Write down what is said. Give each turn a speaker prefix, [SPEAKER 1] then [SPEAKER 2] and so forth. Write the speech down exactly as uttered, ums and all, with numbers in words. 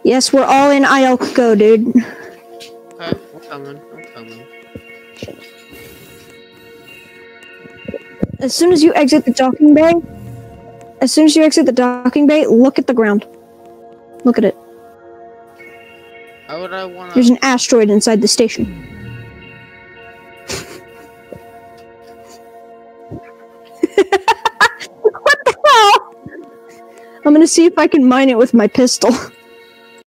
[SPEAKER 1] Yes, we're all in I L go, dude.
[SPEAKER 2] Okay, I'm coming. I'm coming.
[SPEAKER 1] As soon as you exit the docking bay, as soon as you exit the docking bay, look at the ground. Look at it.
[SPEAKER 2] Why would I wanna?
[SPEAKER 1] There's an asteroid inside the station. What the hell? I'm gonna see if I can mine it with my pistol.